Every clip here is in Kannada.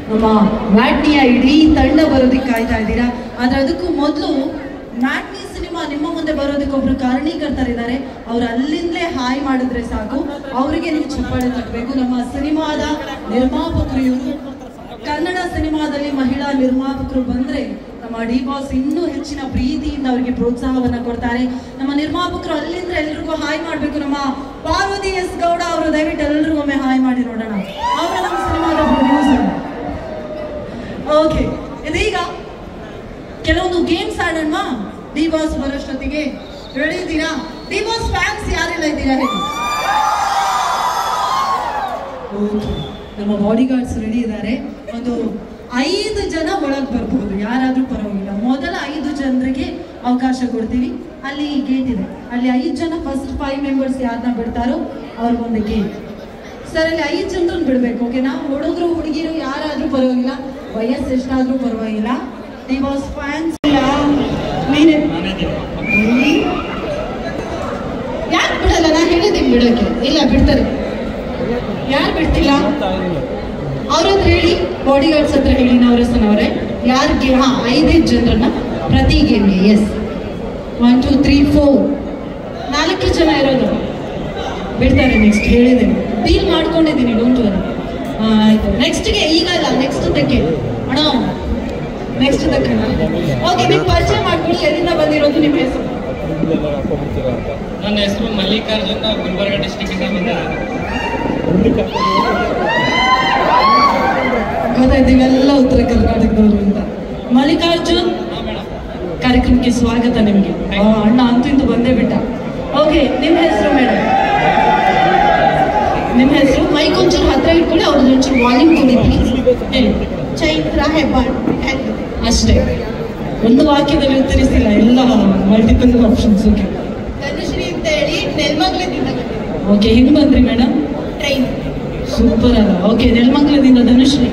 ನಮ್ಮ ಮ್ಯಾಟ್ನಿಯ ಇಡೀ ತಂಡ ಬರೋದಕ್ಕೆ ಕಾಯ್ತಾ ಇದ್ದೀರಾ. ಆದರೆ ಅದಕ್ಕೂ ಮೊದಲು ಮ್ಯಾಟ್ನಿ ಸಿನಿಮಾ ನಿಮ್ಮ ಮುಂದೆ ಬರೋದಕ್ಕೆ ಒಬ್ರು ಕಾರಣೀಕರ್ತರಿದ್ದಾರೆ. ಅವ್ರು ಅಲ್ಲಿಂದಲೇ ಹಾಯ್ ಮಾಡಿದ್ರೆ ಸಾಕು, ಅವರಿಗೆ ನೀವು ಚಪ್ಪಾಳೆ ತಟ್ಟಬೇಕು. ನಮ್ಮ ಸಿನಿಮಾದ ನಿರ್ಮಾಪಕರು ಇವರು. ಕನ್ನಡ ಸಿನಿಮಾದಲ್ಲಿ ಮಹಿಳಾ ನಿರ್ಮಾಪಕರು ಬಂದ್ರೆ ನಮ್ಮ ಡಿ ಬಾಸ್ ಇನ್ನೂ ಹೆಚ್ಚಿನ ಪ್ರೀತಿಯಿಂದ ಅವರಿಗೆ ಪ್ರೋತ್ಸಾಹವನ್ನ ಕೊಡ್ತಾರೆ. ನಮ್ಮ ನಿರ್ಮಾಪಕರು ಅಲ್ಲಿಂದ ಎಲ್ರಿಗೂ ಹಾಯ್ ಮಾಡ್ಬೇಕು. ನಮ್ಮ ಪಾರ್ವತಿ ಎಸ್ ಗೌಡ ಅವರು ದಯವಿಟ್ಟು ಎಲ್ರಿಗೂ ಒಮ್ಮೆ ಹಾಯ್ ಮಾಡಿ ನೋಡೋಣ. ಅವರ ನಮ್ಮ ಸಿನಿಮಾದ ಪ್ರೊಡ್ಯೂಸರ್. ಓಕೆ, ಇದೀಗ ಕೆಲವೊಂದು ಗೇಮ್ಸ್ ಆಡೋಣ. ಡಿ ಬಾಸ್ ಬರೋಷ್ಟೊತ್ತಿಗೆ ರೆಡಿ ಇದ್ದೀರಾ? ಡಿ ಬಾಸ್ ಫ್ಯಾನ್ಸ್ ಯಾರೆಲ್ಲ ಇದ್ದೀರಾ ಹೇಳಿ? ಓಕೆ, ನಮ್ಮ ಬಾಡಿ ಗಾರ್ಡ್ಸ್ ರೆಡಿ ಇದ್ದಾರೆ. ಒಂದು 5 ಜನ ಒಳಗೆ ಬರ್ಬೋದು, ಯಾರಾದ್ರೂ ಪರವಾಗಿಲ್ಲ. ಮೊದಲ 5 ಜನರಿಗೆ ಅವಕಾಶ ಕೊಡ್ತೀವಿ. ಅಲ್ಲಿ ಗೇಟ್ ಇದೆ, ಅಲ್ಲಿ 5 ಜನ ಫಸ್ಟ್ 5 ಮೆಂಬರ್ಸ್ ಯಾರನ್ನ ಬಿಡ್ತಾರೋ ಅವ್ರಿಗೊಂದು ಗೇಟ್. ಸರ್, ಅಲ್ಲಿ 5 ಜನರನ್ನು ಬಿಡ್ಬೇಕು. ಓಕೆನಾ? ಹುಡುಗರು ಹುಡುಗಿರು ಯಾರಾದ್ರೂ ಪರವಾಗಿಲ್ಲ, ವಯಸ್ಸು ಎಷ್ಟಾದ್ರೂ ಪರವಾಗಿಲ್ಲ. ಡಿ ಬಾಸ್ ಫ್ಯಾನ್ಸ್ ನೀನೇ ಯಾಕೆ ಬಿಡಲ್ಲ? ನಾ ಹೇಳಿದ್ದೀನಿ ಬಿಡೋಕೆ. ಇಲ್ಲ, ಬಿಡ್ತಾರೆ. ಯಾರು ಬಿಡ್ತಿಲ್ಲ? ಅವ್ರ ಹತ್ರ ಹೇಳಿ, ಬಾಡಿ ಗಾರ್ಡ್ಸ್ ಹತ್ರ ಹೇಳಿ, ನವರಸನವರೇ. ಯಾರಿಗೆ 5 ಜನರನ್ನ ಪ್ರತಿ ಗೇಮ್ಗೆ. ಎಸ್, 1 2 3 4 4 ಜನ ಇರೋದು ಬಿಡ್ತಾರೆ. ನೆಕ್ಸ್ಟ್ ಹೇಳಿದ್ದೇನೆ, ಡೀಲ್ ಮಾಡ್ಕೊಂಡಿದ್ದೀನಿ, ಡೋಂಟ್ ವರಿ. ಆಯ್ತು, ನೆಕ್ಸ್ಟ್ಗೆ ಈಗ ಅಲ್ಲ, ನೆಕ್ಸ್ಟ್ ದಕ್ಕೆ ಅಣ್ಣ, ನೆಕ್ಸ್ಟ್ ದಕ್ಕೆ. ಓಕೆ, ನೀವು ಪರಿಚಯ ಮಾಡ್ಕೊಳ್ಳಿ. ಎಲ್ಲಿಂದ ಬಂದಿರೋದು? ನಿಮ್ಮ ಹೆಸರು? ನನ್ನ ಹೆಸರು ಮಲ್ಲಿಕಾರ್ಜುನ್, ಗುಲ್ಬರ್ಗ ಡಿಸ್ಟಿಕ್ ಇಂದ ಬಂದಿರೋದು. ಗೊತ್ತಾಯ್ತು, ಇವೆಲ್ಲ ಉತ್ತರ ಕರ್ನಾಟಕದವರು ಅಂತ. ಮಲ್ಲಿಕಾರ್ಜುನ್, ಕಾರ್ಯಕ್ರಮಕ್ಕೆ ಸ್ವಾಗತ ನಿಮ್ಗೆ. ಅಣ್ಣ ಅಂತೂ ಇಂತೂ ಬಂದೇ ಬಿಟ್ಟ. ಓಕೆ, ನಿಮ್ಮ ಹೆಸರು ಮೇಡಮ್? ನಿಮ್ಮ ಹೆಸರು? ಮೈಕ್ ಒಂಚೂರು ಹತ್ರ ಇಟ್ಕೊಳ್ಳಿ, ಅವ್ರದ್ದು ಒಂಚೂರು ವಾಲ್ಯೂಮ್ ಕೊಡಿ ಪ್ಲೀಸ್. ಹೇಳಿ. ಚೈತ್ರ ಹೆಬ್ಬಾಳ್. ಅಷ್ಟೇ, ಒಂದು ವಾಕ್ಯದಲ್ಲಿ ಉತ್ತರಿಸಿಲ್ಲ, ಎಲ್ಲ ಮಲ್ಟಿಪಲ್ ಆಪ್ಷನ್ಸ್. ಓಕೆ, ಧನುಶ್ರೀ ಅಂತ ಹೇಳಿ ನೆಲಮಂಗಲದಿಂದ. ಓಕೆ, ಹೆಂಗ್ ಬಂದ್ರಿ ಮೇಡಮ್? ಟ್ರೈನ್. ಸೂಪರ್ ಅಲ್ಲ. ಓಕೆ, ನೆಲಮಂಗಲದಿಂದ ಧನುಶ್ರೀ.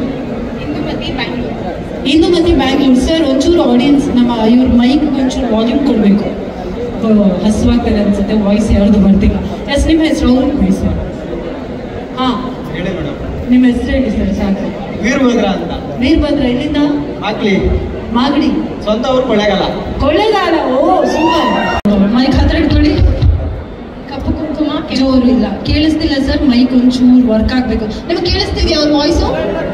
ಇಂದುಮತಿ ಬ್ಯಾಂಗ್ಳೂರ್. ಸರ್, ಒಂಚೂರು ಆಡಿಯನ್ಸ್ ನಮ್ಮ ಇವ್ರ ಮೈಕ್ ಒಂಚೂರು ವಾಲ್ಯೂಮ್ ಕೊಡಬೇಕು. ಹಸುವಾಗ್ತದೆ ಅನ್ಸುತ್ತೆ, ವಾಯ್ಸ್ ಯಾರ್ದು ಬರ್ತಿಲ್ಲ. ಎಸ್, ನಿಮ್ಮ ಹೆಸರು? ಅವ್ರ ವಾಯ್ಸ್. ಹಾಂ, ನಿಮ್ಮ ಹೆಸರು ಹೇಳಿ ಸರ್. ಸಾಕು. ವೀರಭದ್ರ ಅಂತ. ವೀರಭದ್ರ ಎಲ್ಲಿಂದ? ಮಾಗಡಿ. ಸ್ವಂತ ಅವ್ರು ಕೊಳ್ಳೇಗಾಲ. ಕೊಳ್ಳೇಗಾಲ. ಓ, ಸೂಪರ್. ಮೈಕ್ ಹತ್ರ ಇಟ್ಕೊಳ್ಳಿ. ಕಪ್ಪು ಕುಂಕುಮ. ಜೋರು ಇಲ್ಲ, ಕೇಳಿಸ್ತಿಲ್ಲ ಸರ್. ಮೈಕ್ ಒಂಚೂರು ವರ್ಕ್ ಆಗ್ಬೇಕು. ನಿಮ್ಗೆ ಕೇಳಿಸ್ತಿದ್ಯಾ ಅವ್ರ ವಾಯ್ಸು?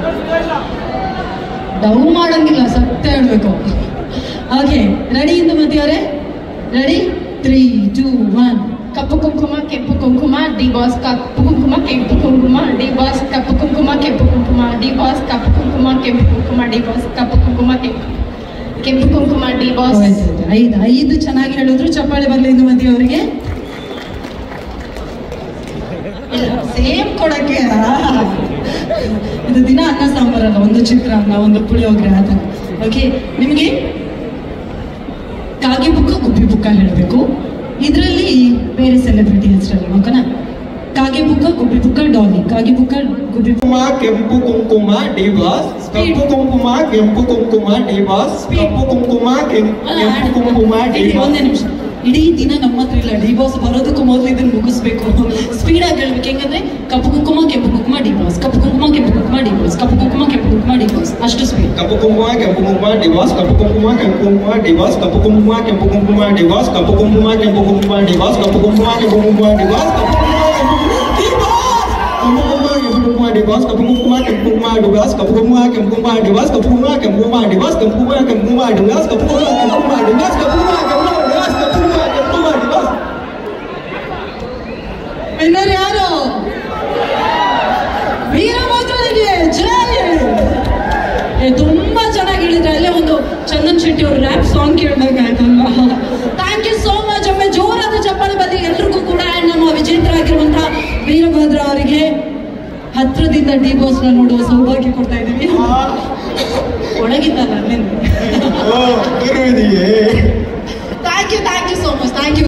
ಡೌ ಮಾಡಂಗಿಲ್ಲ, ಸತ್ಯ ಹೇಳ್ಬೇಕು. ಓಕೆ, ರೆಡಿ ಇಂದುಮತಿ ಅವರೇ? ರೆಡಿ? 3 2 1. ಕಪ್ಪು ಕುಂಕುಮ ಕೆಂಪು ಕುಂಕುಮ, ಡಿ ಬಾಸ್ ಕಪ್ಪು ಕುಂಕುಮ ಕೆಂಪು ಕುಂಕುಮ, ಡಿ ಬಾಸ್ ಕಪ್ಪು ಕುಂಕುಮ ಕೆಂಪು ಕುಂಕುಮ, ಡಿ ಬಾಸ್ ಕಪ್ಪು ಕುಂಕುಮ ಕೆಂಪು ಕುಂಕುಮ, ಡಿ ಬಾಸ್ ಕಪ್ಪು ಕುಂಕುಮ ಕೆಂಪು ಕುಂಕುಮ, ಡಿ ಬಾಸ್. 5 ಚೆನ್ನಾಗಿ ಹೇಳಿದ್ರು. ಚಪ್ಪಾಳೆ ಬರಲಿ ಇಂದುಮತಿ ಅವರಿಗೆ. ಸೇಮ್ ಕೊಡಕ್ಕೆ. ಇದು ದಿನ ಅನ್ನ ಸಾಂಬಾರಲ್ಲ, ಒಂದು ಚಿತ್ರಾನ್ನ, ಒಂದು ಪುಳಿಯೋಗರೆ ಆ ಥರ. ಓಕೆ, ನಿಮಗೆ ಕಾಗೆ ಬುಕ್ಕ ಗುಬ್ಬಿ ಬುಕ್ಕ ಹೇಳಬೇಕು. ಇದರಲ್ಲಿ ಬೇರೆ ಸೆಲೆಬ್ರಿಟಿ ಹೆಸರಲ್ಲ. ಓಕೆನಾ? ಕಾಗೆ ಬುಕ್ಕ ಗುಬ್ಬಿ ಬುಕ್ಕ ಡಾಲಿ. ಕಾಗೆ ಬುಕ್ಕ ಗುಬ್ಬಿ ಬುಕ್ಕ. ಕೆಂಪು ಕುಂಕುಮ ಡಿ ಬಾಸ್, ಕಪ್ಪು ಕುಂಕುಮ ಕೆಂಪು ಕುಂಕುಮ ಡಿ ಬಾಸ್, ಕಪ್ಪು ಕುಂಕುಮ ಕೆಂಪು ಕುಂಕುಮ ಡಿ ಬಾಸ್. ಒಂದೇ ನಿಮಿಷ, ಇಡೀ ದಿನ ನಮ್ಮ ಹತ್ರ ಇಲ್ಲ. ಡಿ ಬಾಸ್ ಬರೋದಕ್ಕೂ ಮೊದಲು ಇದನ್ನು ಮುಗಿಸ್ಬೇಕು. ಸ್ಪೀಡಾಗಿ ಹೇಳ್ಬೇಕು. ಹೆಂಗಂದ್ರೆ ಕಪ್ಪು ಕುಂಕುಮ ಕೆಂಪು ಕುಂಕುಮ ಡಿ ಬಾಸ್, ಕಪ್ಪು ಕುಂಕುಮ ಕೆಂಪು ಕುಂಕುಮ ಡಿ ಬಾಸ್, ಕಪ್ಪು ಕುಂಕುಮ ಕೆಂಪು ಕುಂಕುಮ ಡಿ ಬಾಸ್. ಅಷ್ಟು ಸ್ಪೀಡ್. ಕಪ್ಪು ಕುಂಕುಮ ಕೆಂಪು ಕುಂಕುಮ ಡಿ ಬಾಸ್, ಕಪ್ಪು ಕುಂಕುಮ ಕೆಂಪು ಕುಂಕುಮ ಡಿ ಬಾಸ್, ಕಪ್ಪು ಕುಂಕುಮ ಕೆಂಪು ಕುಂಕುಮ ಡಿ ಬಾಸ್, ಕಪ್ಪು ಕುಂಕುಮ ಕೆಂಪು ಕುಂಕುಮ ಡಿ ಬಾಸ್, ಕಪ್ಪು ಕುಂಕುಮ ಕೆಂಪು ಕುಂಕುಮ ಡಿ ಬಾಸ್, ಕಪ್ಪು ಕುಂಕುಮ ಡಿ ಬಾಸ್, ಕಪ್ಪು ಕುಂಕುಮ ಕೆಂಪು ಕುಂಕುಮ ಡಿ ಬಾಸ್, ಕಪ್ಪು ಕುಂಕುಮ ಕೆಂಪು ಕುಂಕುಮ ಡಿ ಬಾಸ್, ಕಪ್ಪು ಕುಂಕುಮ ಕೆಂಪು ಕುಂಕುಮ ಡಿ ಬಾಸ್, ಕಪ್ಪು ಕುಂಕುಮ ಕೆಂಪು ಕುಂಕುಮ ಡಿ ಬಾಸ್, ಕಪ್ಪು ಕುಂಕುಮ ಕೆಂಪು ಕುಂಕುಮ ಡಿ ಬಾಸ್, ಕಪ್ಪು ಕುಂಕುಮ ಕೆಂಪು ಕುಂಕುಮ ಡಿ ಬಾಸ್, ಕಪ್ಪು ಕುಂಕುಮ ಕೆಂಪು ಕುಂಕುಮ ಡಿ ಬಾಸ್, ಕಪ್ಪು ಕುಂಕುಮ ಕೆಂಪು ಕುಂಕುಮ ಡಿ ಬಾಸ್, ಕಪ್ಪು ಕುಂಕುಮ ಕೆಂಪು ಕುಂಕುಮ ಡಿ ಬಾಸ್. ವಿನ್ನರ್ ಯಾರು? ವೀರಭದ್ರನಿಗೆ ಜೈ. ತುಂಬಾ ಚೆನ್ನಾಗಿ ಹೇಳಿದ್ರೆ. ಅಲ್ಲೇ ಒಂದು ಚಂದನ್ ಶೆಟ್ಟಿ ಅವರು ರ್ಯಾಪ್ ಸಾಂಗ್ ಕೇಳಬೇಕಾಯ್ತಲ್ವಾ? Thank you so much. ಒಮ್ಮೆ ಜೋರಾದ ಚಪ್ಪಾಳೆ ಬರಲಿ ಎಲ್ರಿಗೂ ಕೂಡ. ನಮ್ಮ ವಿಜೇತರಾಗಿರುವಂತಹ ವೀರಭದ್ರ ಅವರಿಗೆ ಹತ್ರದಿಂದ ಡಿ ಬಾಸ್ ನೋಡುವ ಸೌಭಾಗ್ಯ ಕೊಡ್ತಾ ಇದ್ದೀವಿ. ಒಳಗಿದ್ದಲ್ಲ ಅಲ್ಲಿಂದ. Thank you so much. Thank you.